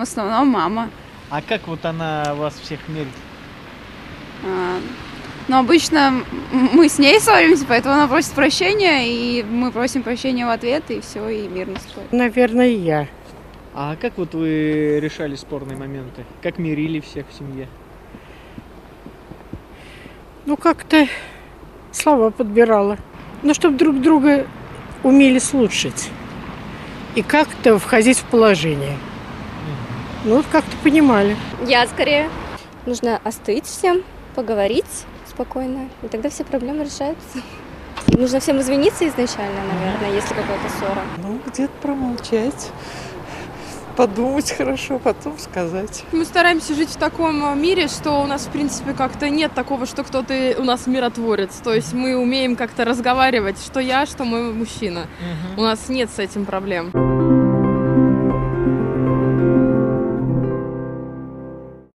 основном мама. А как вот она вас всех мирит? Но обычно мы с ней ссоримся, поэтому она просит прощения, и мы просим прощения в ответ, и все, и мир наступает. Наверное, я. А как вот вы решали спорные моменты? Как мирили всех в семье? Ну, как-то слова подбирала. Ну, чтобы друг друга умели слушать. И как-то входить в положение. Ну, вот как-то понимали. Я скорее. Нужно остыть всем, поговорить спокойно, и тогда все проблемы решаются. Нужно всем извиниться изначально, наверное, если какая-то ссора. Ну, где-то промолчать, подумать хорошо, потом сказать. Мы стараемся жить в таком мире, что у нас, в принципе, как-то нет такого, что кто-то у нас миротворец. То есть мы умеем как-то разговаривать, что я, что мой мужчина. У нас нет с этим проблем.